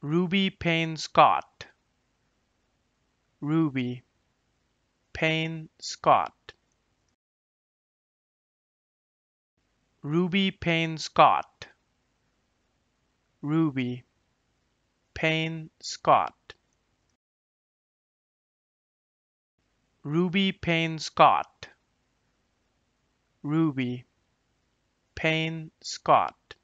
Ruby Payne Scott. Ruby Payne Scott. Ruby Payne Scott. Ruby Payne Scott. Ruby Payne Scott. Ruby Payne Scott.